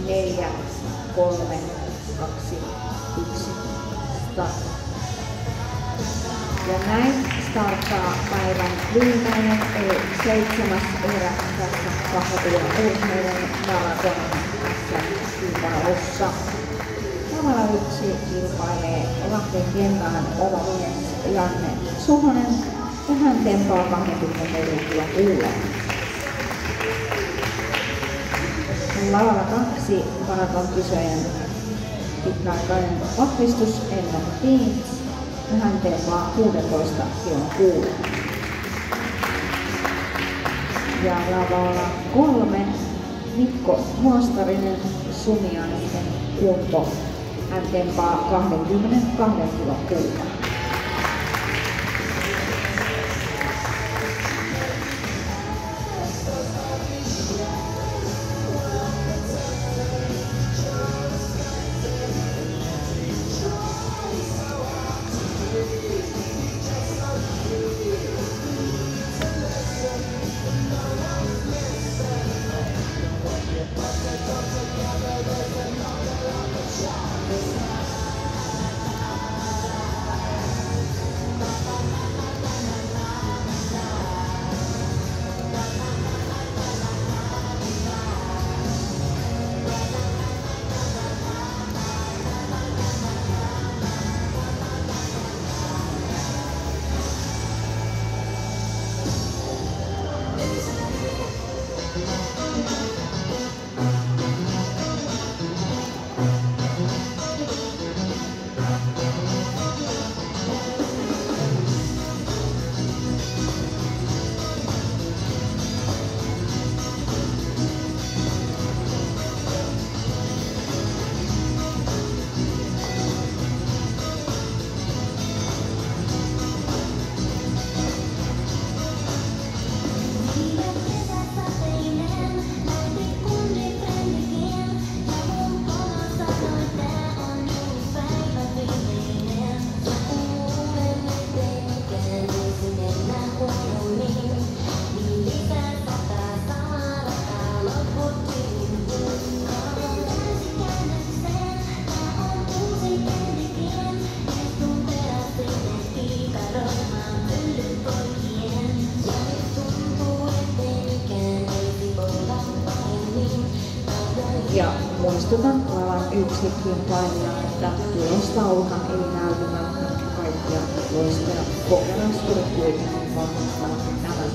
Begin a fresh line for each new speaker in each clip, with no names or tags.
4, 3, 2, 1, start. Ja näin starttaa päivän viimeinen, eli 7. erä tässä 2,5 maratonin tässä kilpailussa. Numero 1 kilpailee Lahden kentän oma mies Janne Suhonen ja hän tempaa 24 kilon. Lavalla 2 maratonkisojen pitkäaikainen vahvistus Emma Teens ja hän tempaa 16 kilon kuulen. Ja lavalla 3 Mikko Huostarinen Sumiaisten kunto. Hän tempaa 22 kilon kuulen. Ja muistutan lavan yksi kilpailija, että tulostauluhan ei näytetä kaikkia loistoja. Kokonaisuudet kuitenkin vahvistavat tämän.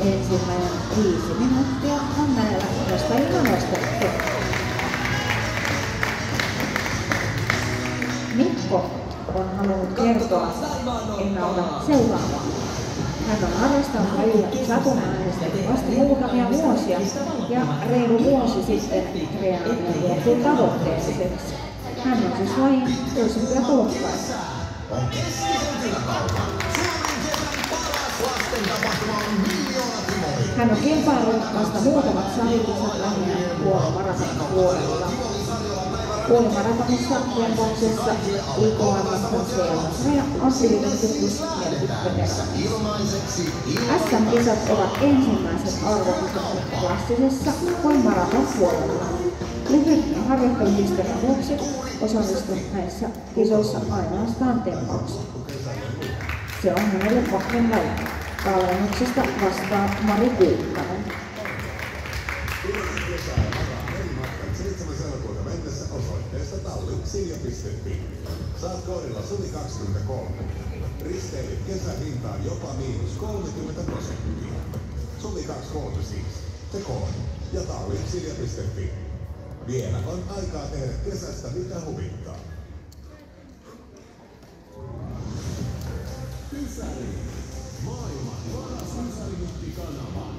ensimmäinen 5 minuuttia on näillä nostajilla nostettu. Mikko on halunnut kertoa ennalta seuraavaa. Hän on harrastanut lajia satunnaisesti vasta muutamia vuosia ja reilu vuosi sitten treenaaminen luottui tavoitteelliseksi. Hän on siis lajin uusimpia tulokkaita. Hän on kilpaillut vasta muutamat salikisat lähinnä puolimaratonin puolella. Puolimaratonissa kierroksessa IKM-CL-sarja on ylitetty plus 40 SM-kisat ovat ensimmäiset arvokisat klassisessa kuin maraton puolella. Lyhyen harjoitteluhistorian vuoksi osallistun näissä kisoissa ainoastaan tempaukseen. Se on hänelle vahvin laji. Valmennuksesta vastaa Mari Kuukkanen.
7. elokuuta mennessä osoitteesta tallisilja.fi. Saat koodilla SUVI23. Risteilyt kesähintaan jopa -30%. SUVI23 siis. Se koodi. Ja tallisilja.fi. Vielä on aikaa tehdä kesästä mitä huvittaa. Ysäri. Maailman paras Ysäri-kanava.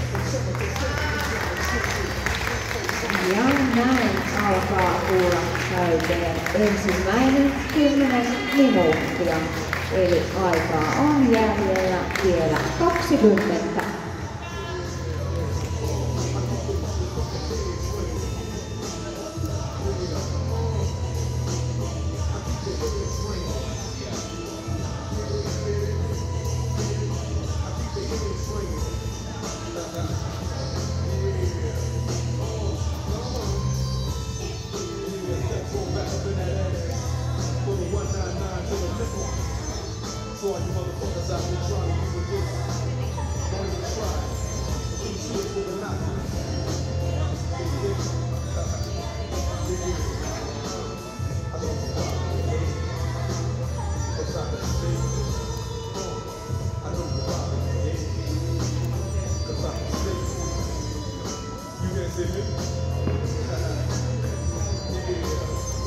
Ja näin alkaa kuulla täyteen ensimmäinen 10 minuuttia. Eli aikaa on jäljellä vielä 20.
For all you motherfuckers out there trying to do this, don't even try. Keep shit with a knock. I know the problem. What's up with the state? I know the problem. What's up with the state? You can't see me? Yeah.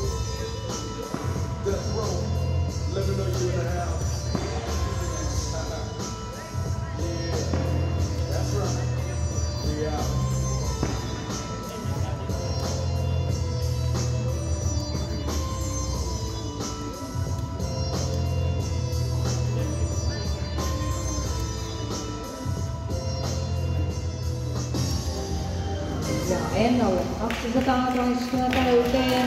Death Row. Let me know you in the house.
Ja Ennolle 200 toistua täyteen.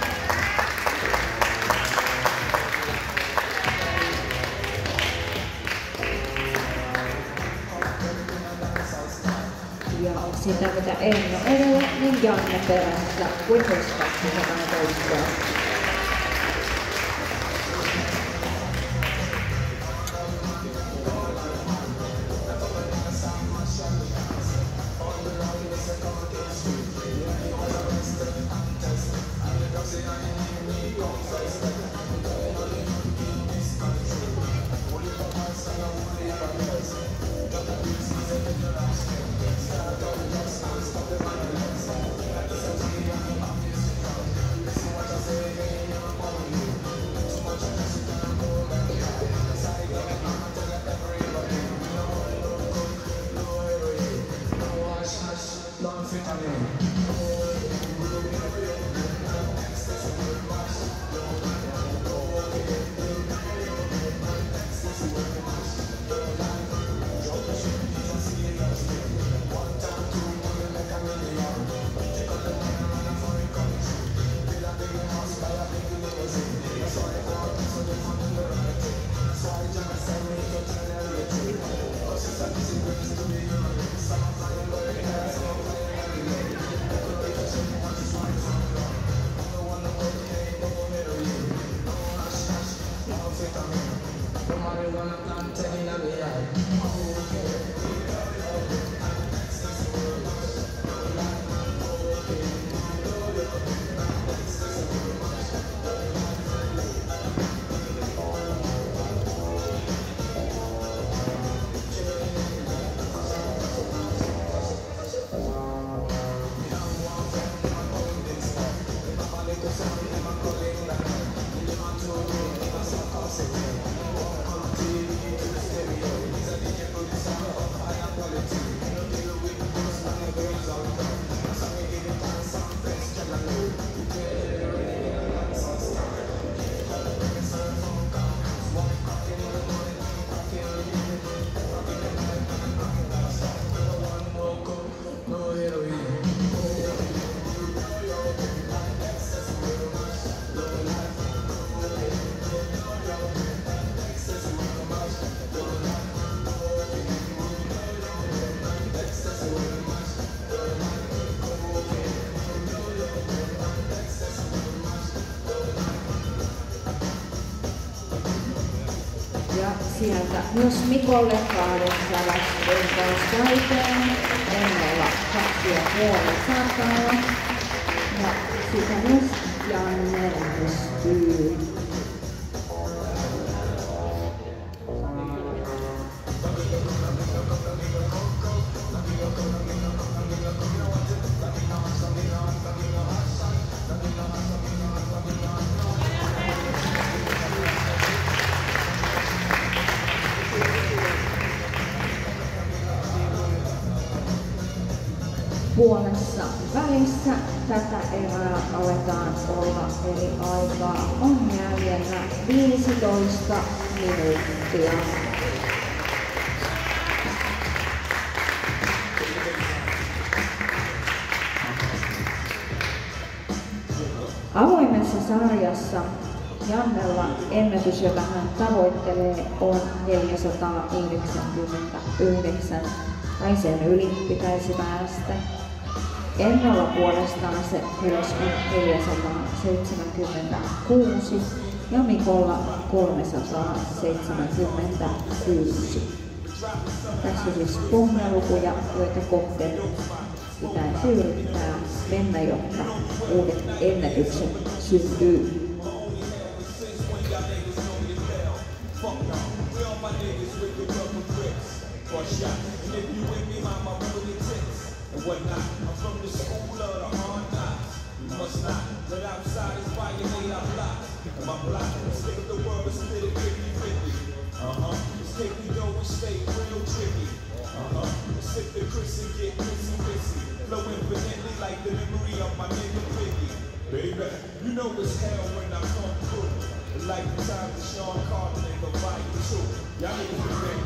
Ja sitä mitä Enno edellä, niin Janne perässä Windows 200 toistua. Ja sieltä myös Mikolle 8 laskuintaus täyteen, Ennolla 2,5 ja sitä myös Janne pystyy. Puolessa välissä tätä erää aletaan olla, eli aikaa on jäljellä 15 minuuttia. Avoimessa sarjassa Jannella ennätys, jota hän tavoittelee, on 499, tai sen yli pitäisi päästä. Ennolla puolestaan se ylös on 476 ja Mikolla 376. Tässä siis pohjalukuja, joita kohden pitäisi yrittää mennä, jotta uudet ennätykset syntyy.
Baby, you know it's hell when I come through. Like the time that Sean Carter ain't gonna fight the truth. Y'all niggas been ready.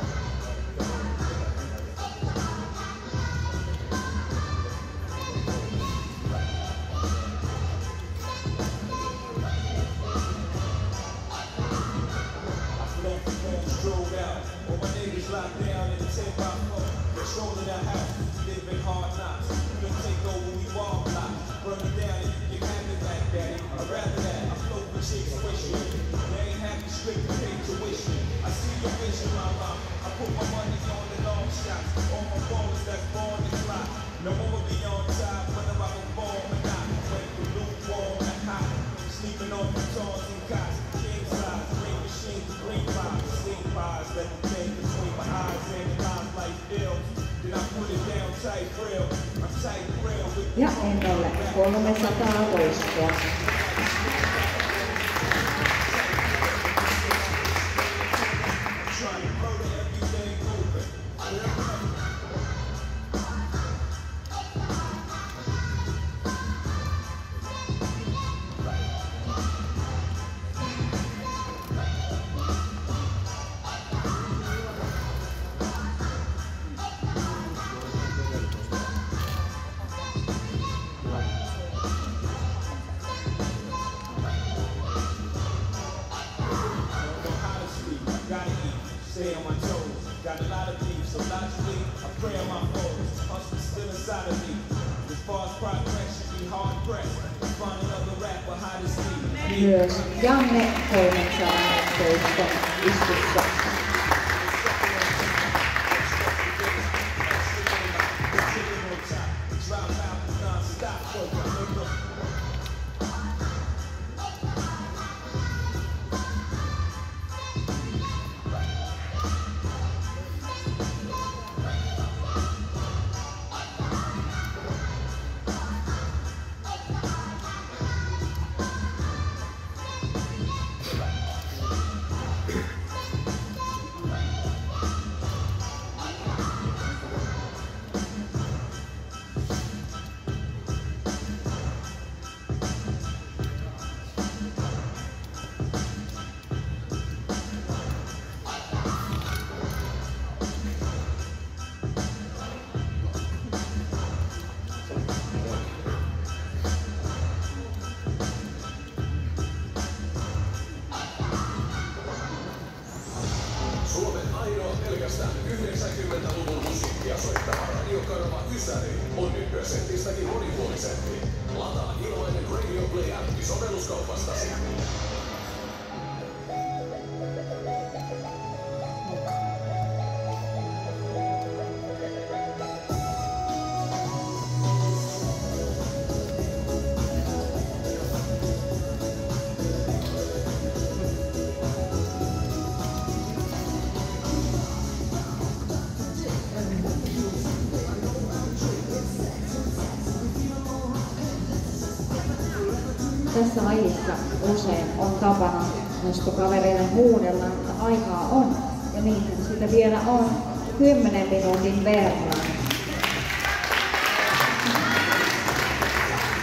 Locked down in the 10x4, controlling the house, living hard knocks. You don't take over, we wall block. Burn it down and you can have it back, daddy. I'd rather that. I float with chicks wishing. They ain't happy, strict to pay tuition. I see your vision, mama. I put my money on the long shots. All my ballers that's born to fly. No one will be on top, whether I perform or not. Went from lukewarm to hot. Sleeping on futons and cots. King size, ring machines, green pies, sing pies. Let the thing between my eyes and the lines like films. Then I put it down tight real. I'm tight real with
Ja Ennolle 300 toistoa.
trying to murder everything moving. Stay on my toes, got a lot of beef, so logically I pray on my foes. Hustle still inside of me. As far as progress, should be hard pressed. Find another rapper hot as me.
Myös Janne 312 istussa.
Suomen ainoa pelkästään 90-luvun musiikkia soittava radiokanava Ysäri on nyt myös entistäkin monipuolisempi. Lataa ilmainen Radio Play-appi sovelluskaupastasi.
Tässä lajissa usein on tapana nostokavereille huudella, että aikaa on, ja niinhän sitä vielä on 10 minuutin verran.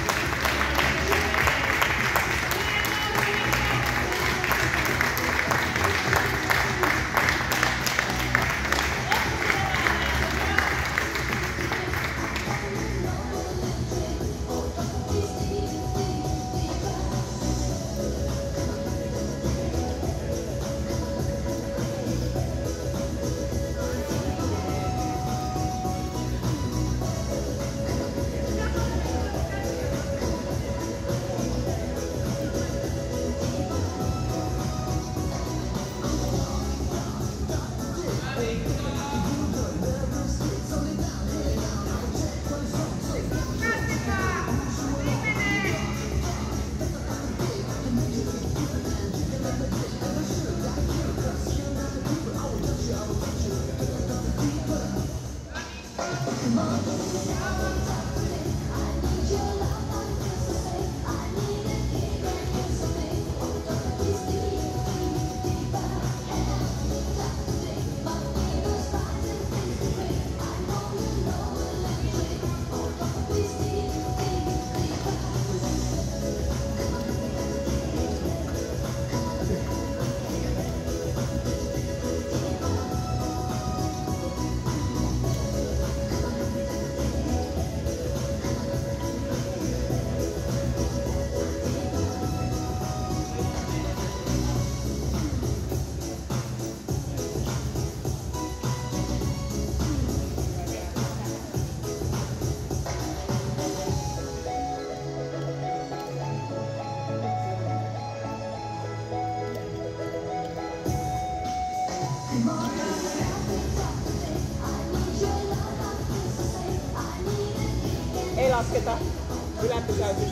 lasketa yläpysäytys.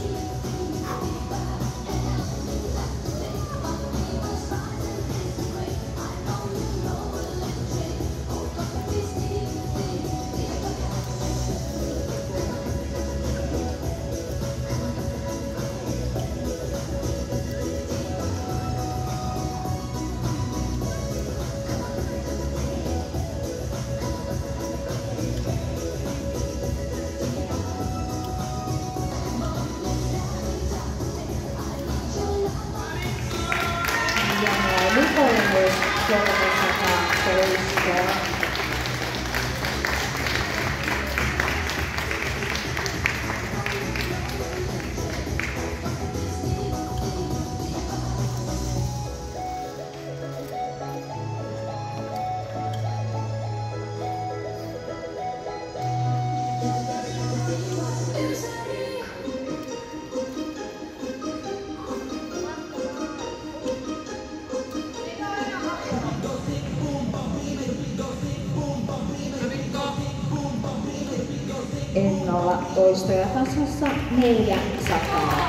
Ennolla toistoja tasassa 400.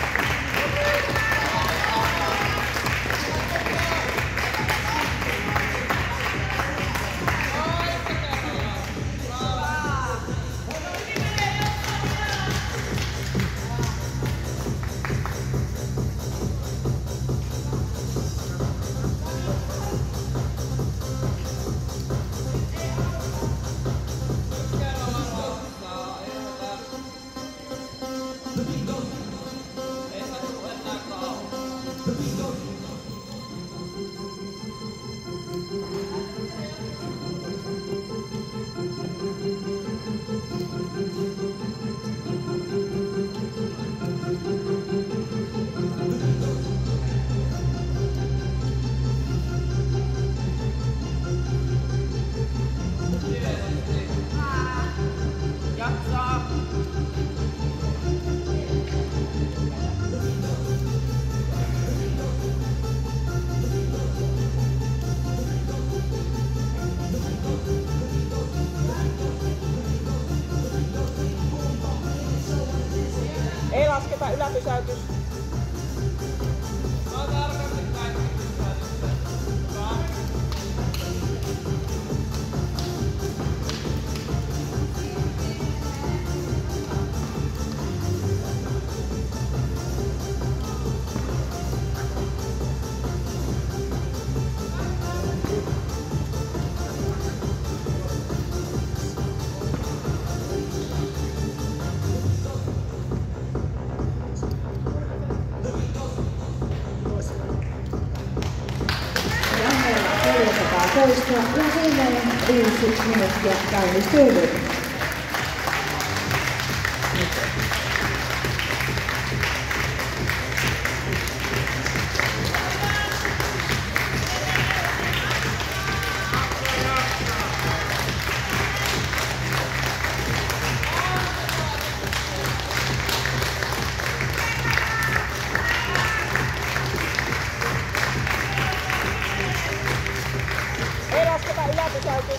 Ei lasketa yläpysäytys.
Toistaa ja viimeinen 5 minuuttia käynnistyy.
Ei lasketa yläpysäytys.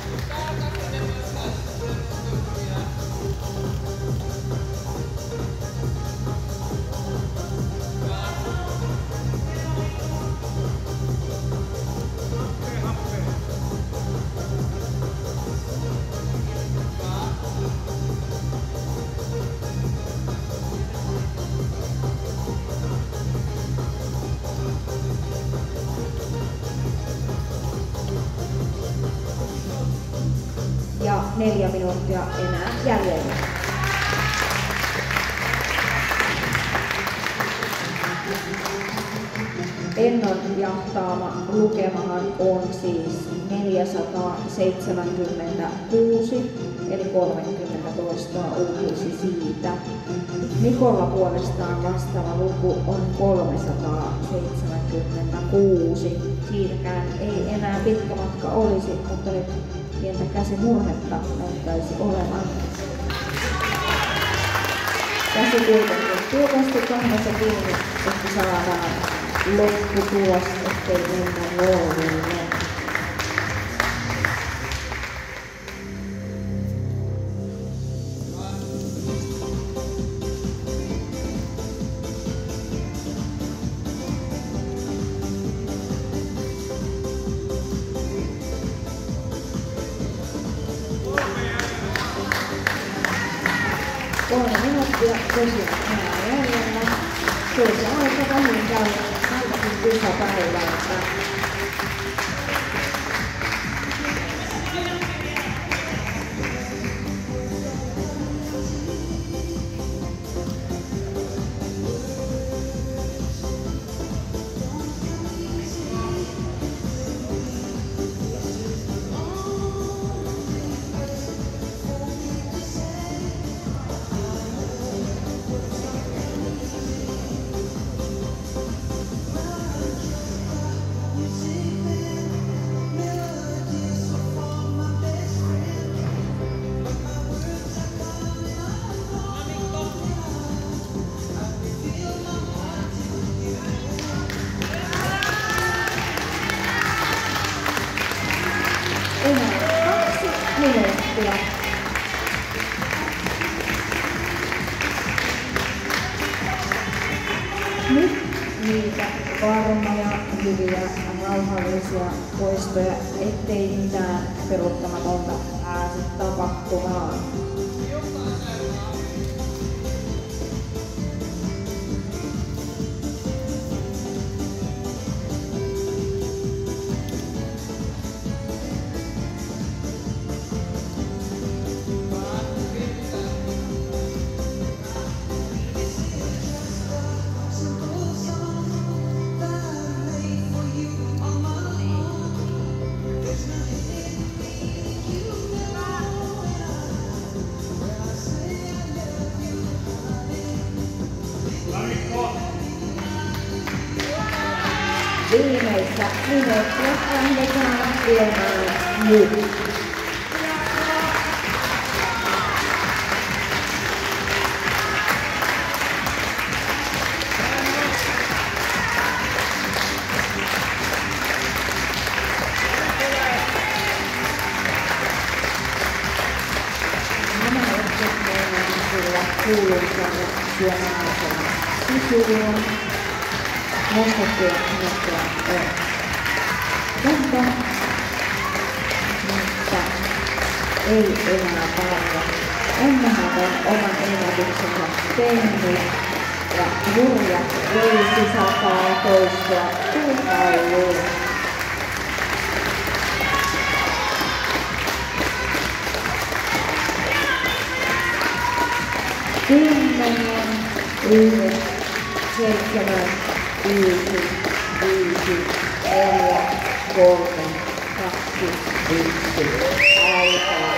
Ja 4 minuuttia enää jäljellä. Ennon jahtaama lukemahan on siis 476, eli 30 toistoa uutuisi siitä. Mikolla puolestaan vastaava luku on 376. Siitäkään ei enää pitkä matka olisi, mutta nyt pientä käsimurhetta näyttäisi olevan. Käsi kuitenkin tiukasti kannassa kiinni, että saadaan lopputulos, ettei mennä rooliin. 3 minuuttia tosiaan enää jäljellä. Kyllä se aika vähin käy ainakin kisapäivää. Enää 2 minuuttia. Nyt niitä varmoja, hyviä, rauhallisia poistoja, ettei mitään peruuttamatonta pääse tapahtumaan. Viimeistä minuuttia lähdetään viemään nyt. Nämä hetket meidän kyllä kuuluisalle suomalaiselle kysyyn. Nostettuja minuuttia on monta, mutta ei enää paljon. Emmehän on oman ennätyksensä tehnyt ja Jurja 500 toistoa kuukauluun. Kymmenen, 7, 5, 4, 3, 2, 1, alkaa.